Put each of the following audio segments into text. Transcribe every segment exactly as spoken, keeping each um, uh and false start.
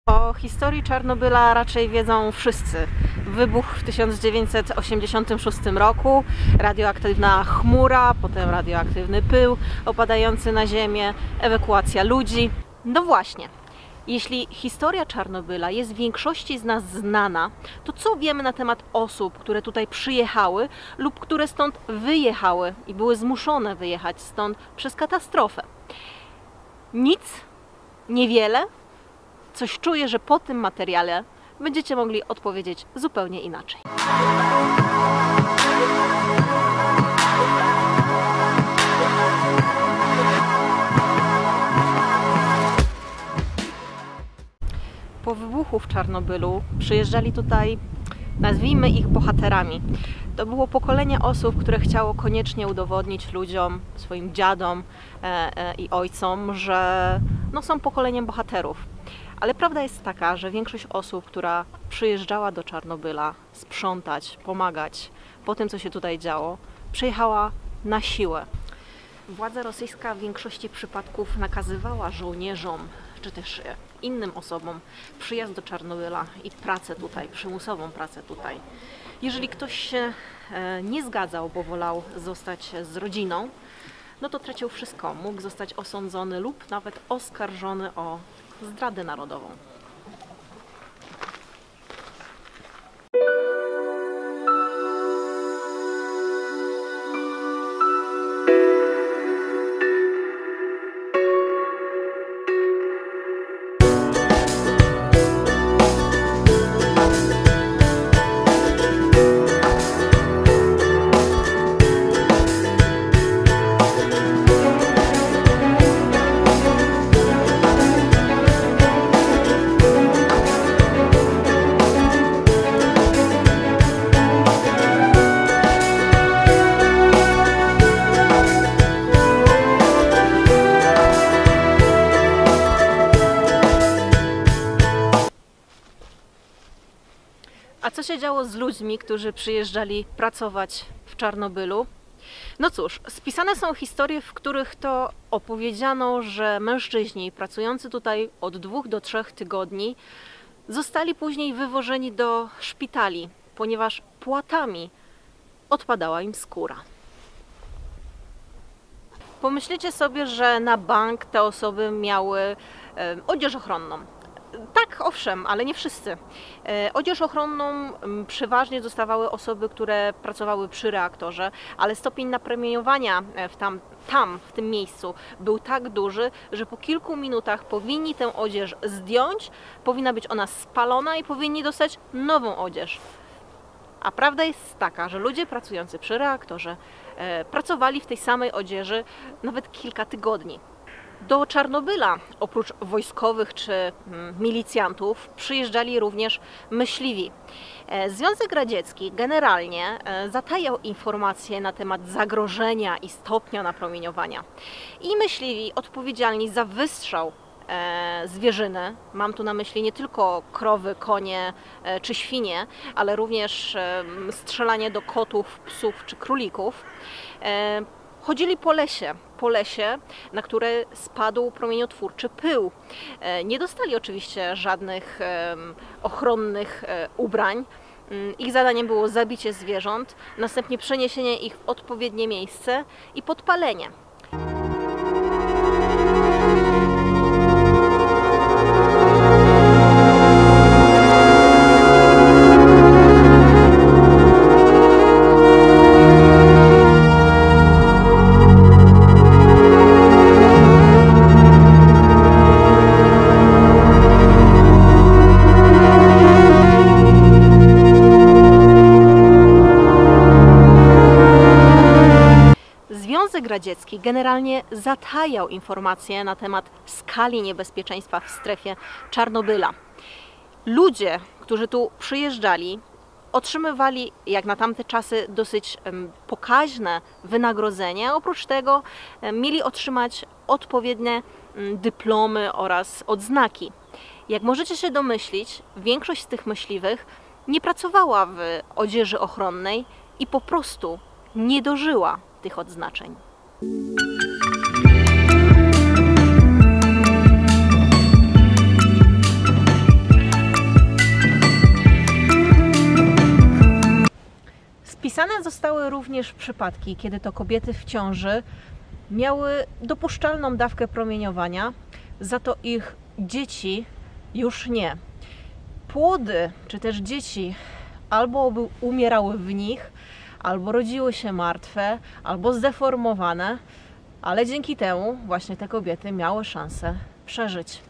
O historii Czarnobyla raczej wiedzą wszyscy. Wybuch w tysiąc dziewięćset osiemdziesiątym szóstym roku, radioaktywna chmura, potem radioaktywny pył opadający na ziemię, ewakuacja ludzi. No właśnie, jeśli historia Czarnobyla jest większości z nas znana, to co wiemy na temat osób, które tutaj przyjechały lub które stąd wyjechały i były zmuszone wyjechać stąd przez katastrofę? Nic? Niewiele? Coś czuję, że po tym materiale będziecie mogli odpowiedzieć zupełnie inaczej. Po wybuchu w Czarnobylu przyjeżdżali tutaj, nazwijmy ich bohaterami. To było pokolenie osób, które chciało koniecznie udowodnić ludziom, swoim dziadom e, e, i ojcom, że no, są pokoleniem bohaterów. Ale prawda jest taka, że większość osób, która przyjeżdżała do Czarnobyla sprzątać, pomagać po tym, co się tutaj działo, przyjechała na siłę. Władza rosyjska w większości przypadków nakazywała żołnierzom, czy też innym osobom przyjazd do Czarnobyla i pracę tutaj, przymusową pracę tutaj. Jeżeli ktoś się nie zgadzał, bo wolał zostać z rodziną, no to tracił wszystko. Mógł zostać osądzony lub nawet oskarżony o zdradę narodową. A co się działo z ludźmi, którzy przyjeżdżali pracować w Czarnobylu? No cóż, spisane są historie, w których to opowiedziano, że mężczyźni pracujący tutaj od dwóch do trzech tygodni zostali później wywożeni do szpitali, ponieważ płatami odpadała im skóra. Pomyślicie sobie, że na bank te osoby miały e, odzież ochronną. Tak, owszem, ale nie wszyscy. E, odzież ochronną przeważnie dostawały osoby, które pracowały przy reaktorze, ale stopień napromieniowania w tam, tam, w tym miejscu był tak duży, że po kilku minutach powinni tę odzież zdjąć, powinna być ona spalona i powinni dostać nową odzież. A prawda jest taka, że ludzie pracujący przy reaktorze e, pracowali w tej samej odzieży nawet kilka tygodni. Do Czarnobyla oprócz wojskowych czy milicjantów przyjeżdżali również myśliwi. Związek Radziecki generalnie zatajał informacje na temat zagrożenia i stopnia napromieniowania. I myśliwi odpowiedzialni za wystrzał zwierzyny, mam tu na myśli nie tylko krowy, konie czy świnie, ale również strzelanie do kotów, psów czy królików, chodzili po lesie, po lesie, na które spadł promieniotwórczy pył. Nie dostali oczywiście żadnych ochronnych ubrań. Ich zadaniem było zabicie zwierząt, następnie przeniesienie ich w odpowiednie miejsce i podpalenie. Związek Radziecki generalnie zatajał informacje na temat skali niebezpieczeństwa w strefie Czarnobyla. Ludzie, którzy tu przyjeżdżali, otrzymywali jak na tamte czasy dosyć pokaźne wynagrodzenie. Oprócz tego mieli otrzymać odpowiednie dyplomy oraz odznaki. Jak możecie się domyślić, większość z tych myśliwych nie pracowała w odzieży ochronnej i po prostu nie dożyła tych odznaczeń. Pozostały również przypadki, kiedy to kobiety w ciąży miały dopuszczalną dawkę promieniowania, za to ich dzieci już nie. Płody czy też dzieci albo umierały w nich, albo rodziły się martwe, albo zdeformowane, ale dzięki temu właśnie te kobiety miały szansę przeżyć.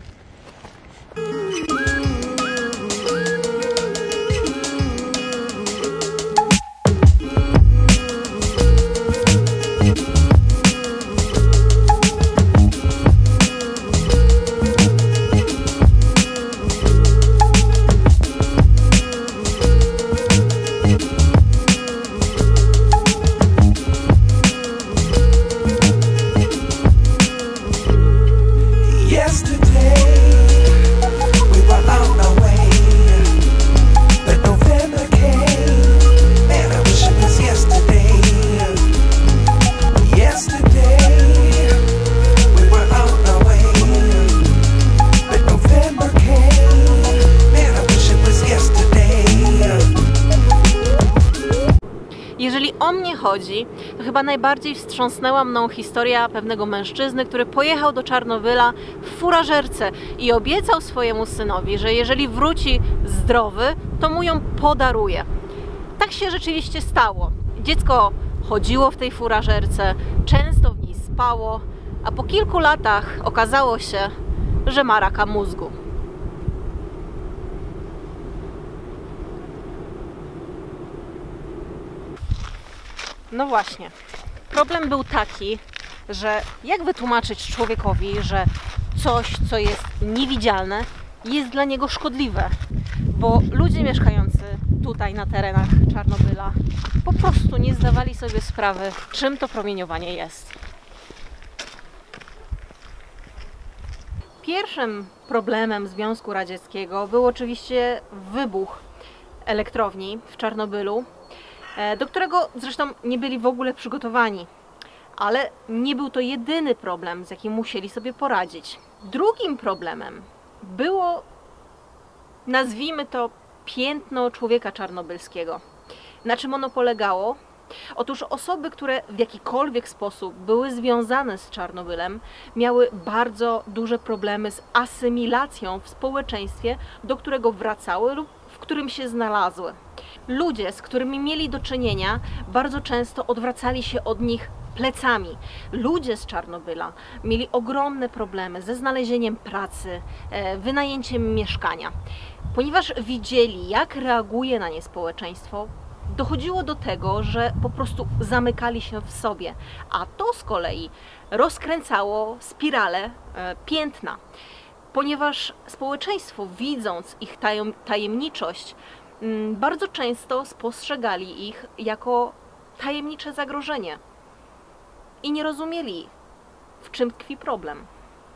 Jeżeli o mnie chodzi, to chyba najbardziej wstrząsnęła mną historia pewnego mężczyzny, który pojechał do Czarnobyla w furażerce i obiecał swojemu synowi, że jeżeli wróci zdrowy, to mu ją podaruje. Tak się rzeczywiście stało. Dziecko chodziło w tej furażerce, często w niej spało, a po kilku latach okazało się, że ma raka mózgu. No właśnie, problem był taki, że jak wytłumaczyć człowiekowi, że coś, co jest niewidzialne, jest dla niego szkodliwe, bo ludzie mieszkający tutaj na terenach Czarnobyla po prostu nie zdawali sobie sprawy, czym to promieniowanie jest. Pierwszym problemem Związku Radzieckiego był oczywiście wybuch elektrowni w Czarnobylu, do którego zresztą nie byli w ogóle przygotowani. Ale nie był to jedyny problem, z jakim musieli sobie poradzić. Drugim problemem było, nazwijmy to, piętno człowieka czarnobylskiego. Na czym ono polegało? Otóż osoby, które w jakikolwiek sposób były związane z Czarnobylem, miały bardzo duże problemy z asymilacją w społeczeństwie, do którego wracały lub w którym się znalazły. Ludzie, z którymi mieli do czynienia, bardzo często odwracali się od nich plecami. Ludzie z Czarnobyla mieli ogromne problemy ze znalezieniem pracy, wynajęciem mieszkania. Ponieważ widzieli, jak reaguje na nie społeczeństwo, dochodziło do tego, że po prostu zamykali się w sobie, a to z kolei rozkręcało spiralę piętna. Ponieważ społeczeństwo, widząc ich tajemniczość, bardzo często spostrzegali ich jako tajemnicze zagrożenie i nie rozumieli, w czym tkwi problem.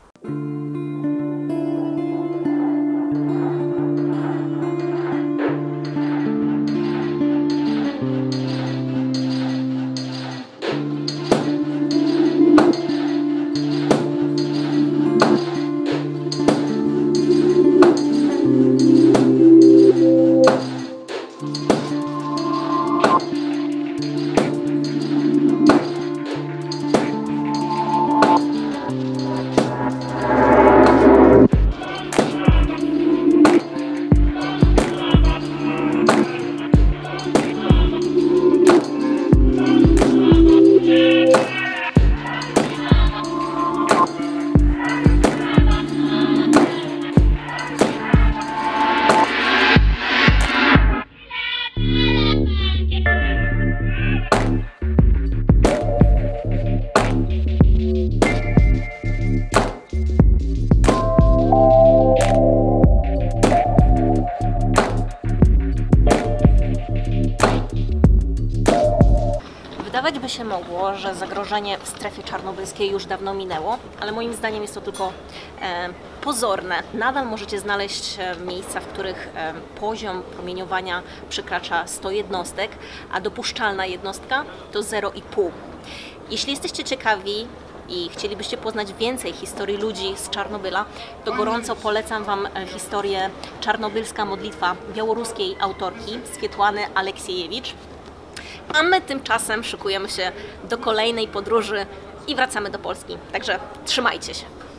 Wydawać by się mogło, że zagrożenie w strefie czarnobylskiej już dawno minęło, ale moim zdaniem jest to tylko e, pozorne. Nadal możecie znaleźć e, miejsca, w których e, poziom promieniowania przekracza sto jednostek, a dopuszczalna jednostka to zero i pół. Jeśli jesteście ciekawi i chcielibyście poznać więcej historii ludzi z Czarnobyla, to gorąco polecam Wam historię Czarnobylska modlitwa białoruskiej autorki Swietłany Aleksiejewicz. A my tymczasem szykujemy się do kolejnej podróży i wracamy do Polski. Także trzymajcie się.